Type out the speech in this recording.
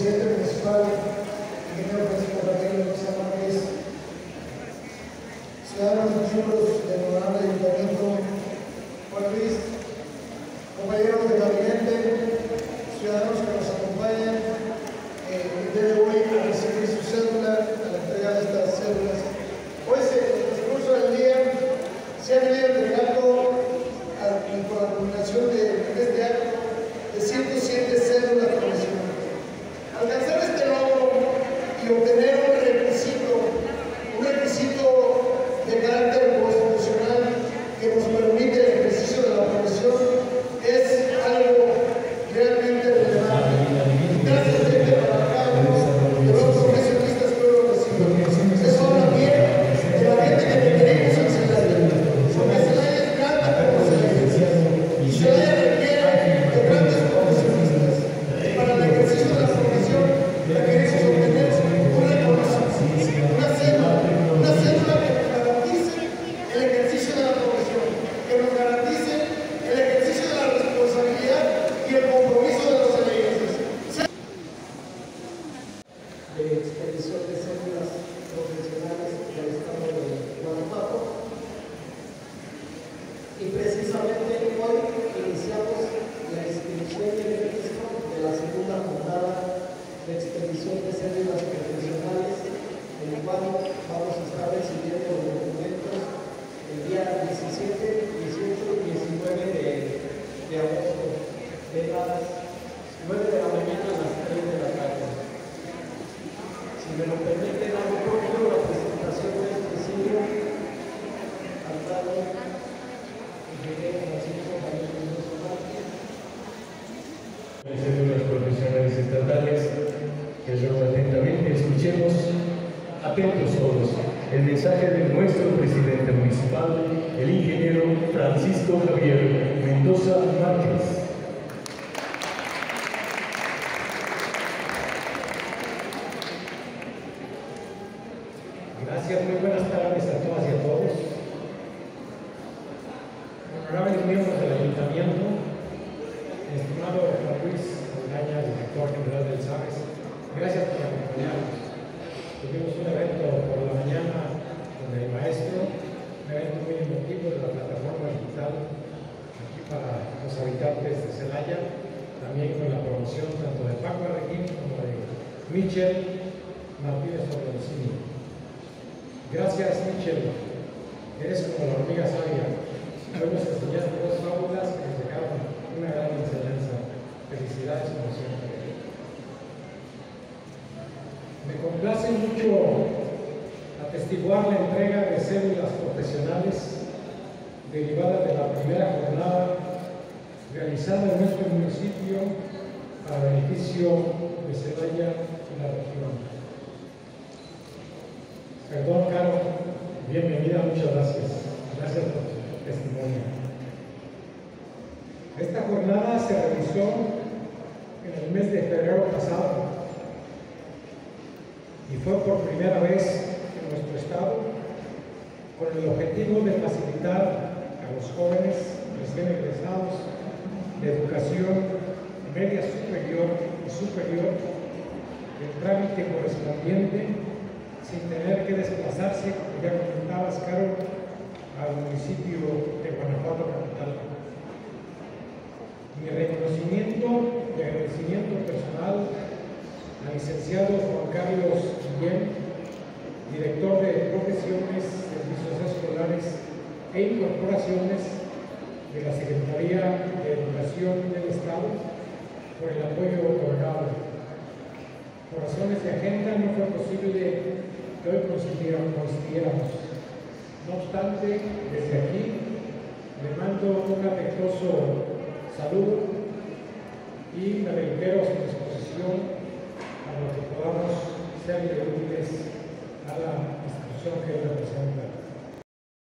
presidente municipal, ingeniero Francisco Javier Márquez, ciudadanos y miembros del honorable ayuntamiento, Juan Luis, compañeros de gabinete, ciudadanos que nos acompañan el día de hoy a recibir su cédula, a la entrega de estas cédulas. Hoy, en el transcurso del día, se han venido entregando por la culminación de este año de 107 cédulas profesionales. Alcanzar este logro y obtener un requisito de carácter constitucional que nos permite el ejercicio de la profesión es algo realmente relevante. Gracias para cada uno de los profesionistas que hoy lo reciben. Eso habla bien de la gente que queremos en Celaya. Porque Celaya es grande como Celaya. Y Celaya requiere de grandes profesionistas. Y para el ejercicio de la profesión la queremos obtener un reconocimiento, una cédula que nos garantice el ejercicio de la profesión, que nos garantice el ejercicio de la responsabilidad y el compromiso de los celayenses. De expedición de cédulas profesionales del estado de Guanajuato. Y precisamente hoy iniciamos la inscripción y el registro de la segunda jornada de expedición de cédulas profesionales, en el cual vamos a estar recibiendo los documentos el día 17, 18 y 19 de agosto, de las 9 de la mañana a las 3 de la tarde. Si me lo permiten, hago propio la presentación del presidio al lado ingeniero Francisco Javier Márquez. Cédulas profesionales estatales, que son atentamente, escuchemos atentos todos el mensaje de nuestro presidente municipal, el ingeniero Francisco Javier Mendoza Márquez. Gracias, muy buenas tardes a todas y a todos. Honorables miembros del ayuntamiento, estimado Juan Luis Aldaña, director general del SABES, gracias por acompañarnos. Tuvimos un evento por la mañana con el maestro, un evento muy emotivo de la plataforma digital aquí para los habitantes de Celaya, también con la promoción tanto de Paco Arreguín como de Michel Martínez Ordoncini. Gracias, Michel. Eres como la hormiga sabia. Hoy nos enseñaste dos fábulas que nos dejaron una gran enseñanza. Felicidades, como siempre. Me complace mucho atestiguar la entrega de cédulas profesionales derivadas de la primera jornada realizada en nuestro municipio para beneficio de Celaya y la región. Perdón, Caro, bienvenida, muchas gracias. Gracias por tu testimonio. Esta jornada se realizó en el mes de febrero pasado y fue por primera vez en nuestro estado con el objetivo de facilitar a los jóvenes recién egresados de educación media superior y superior el trámite correspondiente sin tener que desplazarse, como ya comentabas, Caro, al municipio de Guanajuato capital. Mi reconocimiento y agradecimiento personal al licenciado Juan Carlos Guillén, director de Profesiones, Servicios Escolares e Incorporaciones de la Secretaría de Educación del Estado, por el apoyo otorgado. Por razones de agenda no fue posible que hoy coincidiéramos. No obstante, desde aquí le mando un afectuoso saludo y me reitero a su disposición para lo que podamos ser útiles a la institución que él representa.